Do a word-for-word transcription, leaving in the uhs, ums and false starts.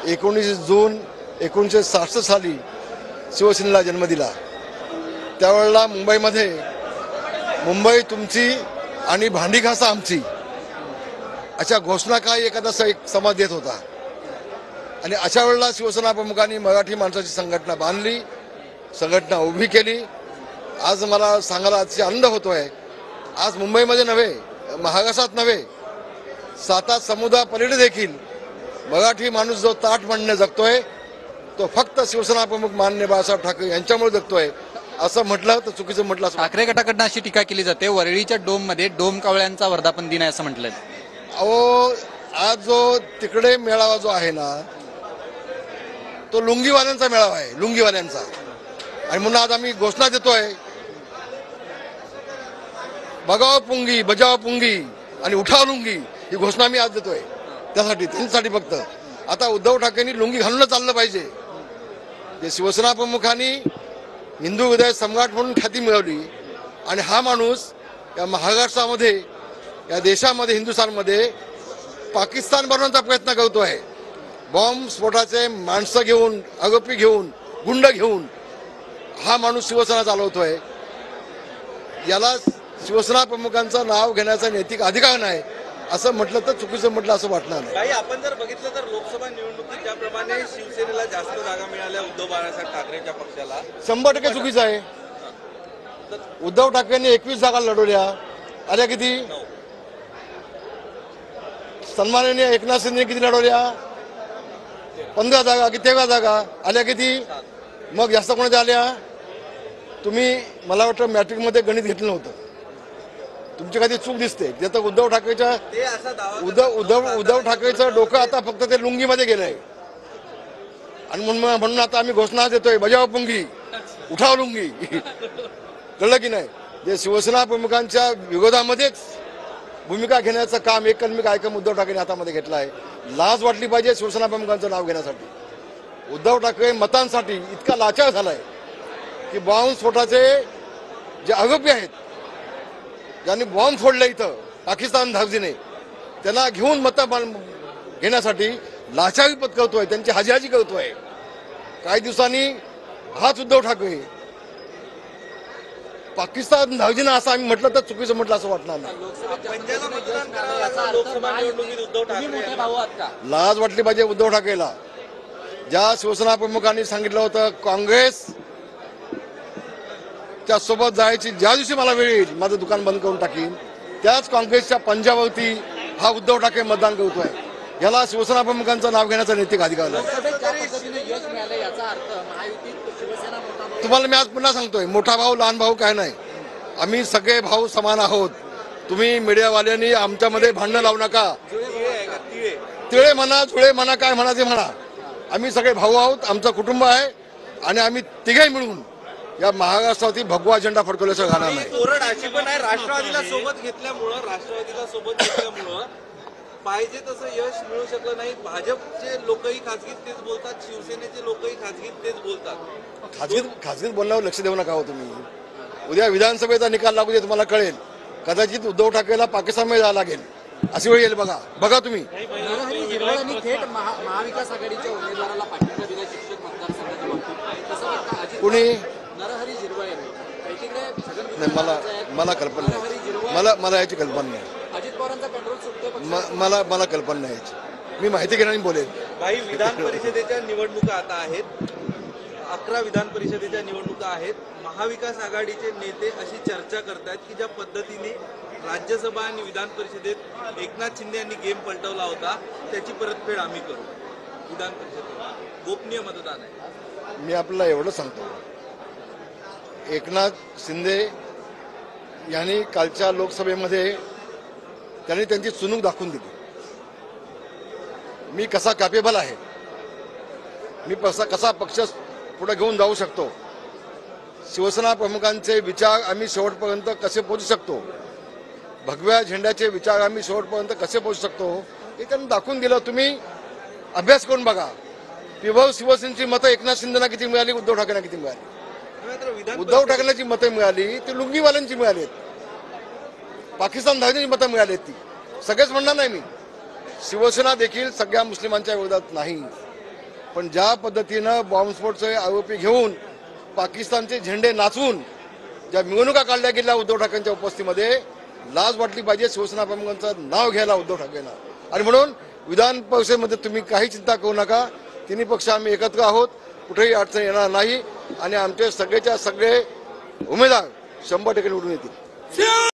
एकोणीस जून एकोणीसशे सहासष्ट साली शिवसेनेला जन्म दिला। त्यावेळेला मुंबईमध्ये मुंबई तुमची आणि भांडी घासा आमची अशा घोषणा काही एखादा एक समाज देत होता आणि अशा वेळेला शिवसेना प्रमुखांनी मराठी माणसाची संघटना बांधली, संघटना उभी केली। आज मला सांगायला अतिशय आनंद होतोय, आज मुंबईमध्ये नव्हे, महाराष्ट्रात नव्हे, साता समुद्रापलीकडे देखील मराठी माणूस जो ताठ म्हणणे जगतोय तो फक्त शिवसेना प्रमुख माननीय बाळासाहेब ठाकरे यांच्यामुळे जगतोय। असं म्हटलं तर चुकीचं म्हटलं असं। ठाकरे गटाकडनं अशी टीका केली जाते, वरळीच्या डोम मध्ये डोम कावळ्यांचा वर्धापन दिन आहे असं म्हटलंय। अहो, आज जो तिकडे मेळावा जो आहे ना तो लुंगीवाल्यांचा मेळावा आहे, लुंगीवाल्यांचा। आणि म्हणून आज आम्ही घोषणा देतोय, बगाव पुंगी बजाव पुंगी आणि उठाव लुंगी ही घोषणा मी आज देतोय त्यासाठी, त्यांच्यासाठी फक्त। आता उद्धव ठाकरेंनी लुंगी घालूनच चाललं पाहिजे। जे शिवसेना प्रमुखांनी हिंदू हृदय सम्राट म्हणून ख्याती मिळवली आणि हा माणूस या महाराष्ट्रामध्ये, या देशामध्ये, हिंदुस्थानमध्ये पाकिस्तान बनवण्याचा प्रयत्न करतोय। बॉम्ब स्फोटाचे माणसं घेऊन, आरोपी घेऊन, गुंड घेऊन हा माणूस शिवसेना चालवतोय। याला शिवसेना प्रमुखांचं नाव घेण्याचा नैतिक अधिकार नाही असं म्हटलं तर चुकीचं म्हटलं असं वाटणार नाही। काही आपण जर बघितलं तर लोकसभा निवडणुकीत ज्याप्रमाणे शिवसेनेला जास्त जागा मिळाल्या उद्धव बाळासाहेब ठाकरेंच्या पक्षाला, शंभर टक्के चुकीचं आहे। उद्धव ठाकरेंनी एकवीस जागा लढवल्या, आल्या किती? सन्माननीय एकनाथ शिंदे किती लढवल्या? पंधरा जागा की तेरा जागा, आल्या किती? मग जास्त कोणाच्या आल्या? तुम्ही मला वाटतं मॅट्रिकमध्ये गणित घेतलं नव्हतं, तुमची काही चूक दिसते। त्यात उद्धव ठाकरेच्या उद्धव उद्धव उद्धव ठाकरेचं डोकं आता फक्त ते लुंगीमध्ये गेलंय आणि म्हणून म्हणून आता आम्ही घोषणा देतोय, बजाव पुंगी उठाव लुंगी। कळलं की नाही? जे शिवसेना प्रमुखांच्या विरोधामध्येच भूमिका घेण्याचं काम एककलमी कार्यक्रम उद्धव ठाकरेंनी हातामध्ये घेतला आहे। लाज वाटली पाहिजे शिवसेना प्रमुखांचं नाव घेण्यासाठी। उद्धव ठाकरे मतांसाठी इतका लाचार झालाय की बॉम्ब स्फोटाचे जे आरोपी आहेत, ज्यांनी बॉम्ब फोडले इथं पाकिस्तान धावजीने, त्यांना घेऊन मत घेण्यासाठी लाचारी पत्करतोय, त्यांची हाजीहाजी करतोय। काही दिवसांनी हाच उद्धव ठाकरे पाकिस्तान धावजीनं असं आम्ही म्हटलं तर चुकीचं म्हटलं असं वाटणार नाही। लाज वाटली पाहिजे उद्धव ठाकरेला। ज्या शिवसेना प्रमुखांनी सांगितलं होतं काँग्रेस त्या सोबत जायची, ज्या दिवशी मला वेळ येईल माझं दुकान बंद करून टाकीन, त्याच काँग्रेसच्या पंजावरती हा उद्धव ठाकरे मतदान करतोय। याला शिवसेना प्रमुखांचं नाव घेण्याचा नैतिक अधिकार नाही। तुम्हाला मी आज पुन्हा सांगतोय, मोठा भाऊ लहान भाऊ काय नाही, आम्ही सगळे भाऊ समान आहोत। तुम्ही मीडियावाल्यांनी आमच्यामध्ये भांडणं लावू नका। तिळे म्हणा, जुळे म्हणा, काय म्हणा ते म्हणा, आम्ही सगळे भाऊ आहोत, आमचं कुटुंब आहे आणि आम्ही तिघे मिळून या महाराष्ट्रावरती भगवा झेंडा फडकवल्याचं गाणं नाही। कोरड अशी पण आहे, राष्ट्रवादीला सोबत घेतल्यामुळं राष्ट्रवादीला सोबत घेतल्यामुळं पाहिजे तसं यश मिळू शकलं नाही। भाजपचे लोकही खासगीत तेच बोलतात, शिवसेनेचे लोकही खासगीत तेच बोलतात। खासगीत खासगीत बोलण्यावर लक्ष देऊ नका हो तुम्ही। उद्या विधानसभेचा निकाल लागू दे, तुम्हाला कळेल। कदाचित उद्धव ठाकरेला पाकिस्तानमध्ये जावं लागेल, अशी वेळ येईल। बघा बघा तुम्ही। नरहरी झिरवळ थेट महाविकास आघाडीच्या उमेदवाराला पाठिंबा दिला शिक्षक मतदारसंघाच्या बाबतीत, तसं वाटतं कुणी? नरहरी झिरवळ नाही, मला मला कल्पना नाही, मला मला याची कल्पना नाही। अजित पवारांचा कंट्रोल सुटतोय, मला मला कल्पना नाही याची, मी माहिती घेणार बोलेन। काही विधान परिषदेच्या निवडणुका आता आहेत, अकरा विधान परिषदेच्या निवडणुका आहेत। महाविकास आघाडीचे नेते अशी चर्चा करतात की ज्या पद्धतीने राज्यसभा आणि विधान परिषदेत एकनाथ शिंदे यांनी गेम पलटवला होता त्याची परतफेड आम्ही करू। विधान परिषदेत गोपनीय मतदान आहे। मी आपल्याला एवढं सांगतो, एकनाथ शिंदे यांनी कालच्या लोकसभेमध्ये त्यांनी त्यांची चुणूक दाखवून दिली। मी कसा कॅपेबल आहे, मी कसा कसा पक्ष पुढे घेऊन जाऊ शकतो, शिवसेना प्रमुखांचे विचार आम्ही शेवटपर्यंत कसे पोहोचू शकतो, भगव्या झेंड्याचे विचार आम्ही शेवटपर्यंत कसे पोहोचू शकतो हे त्यांनी दाखवून दिलं। तुम्ही अभ्यास करून बघा, विभव शिवसेनेची मतं एकनाथ शिंदेना किती मिळाली, उद्धव ठाकरेंना किती मिळाली। उद्धव ठाकरेंची मतं मिळाली ती लुंगीवाल्यांची मिळाली आहेत, पाकिस्तान धावजींची मतं मिळाली आहेत। ती सगळेच म्हणणार नाही मी, शिवसेना देखील सगळ्या मुस्लिमांच्या विरोधात नाही, पण ज्या पद्धतीनं बॉम्बस्फोटचे आरोपी घेऊन पाकिस्तानचे झेंडे नाचवून ज्या मिरवणुका काढल्या गेल्या उद्धव ठाकरेंच्या उपस्थितीमध्ये लाज वाटली पाहिजे शिवसेना प्रमुखांचं नाव घ्यायला उद्धव ठाकरेंना. आणि म्हणून विधान परिषदेमध्ये तुम्ही काही चिंता करू नका. तिन्ही पक्ष आम्ही एकत्र आहोत. कुठेही अडचण येणार नाही आणि आमचे सगळेच्या सगळे उमेदवार शंभर टक्के निवडून येतील.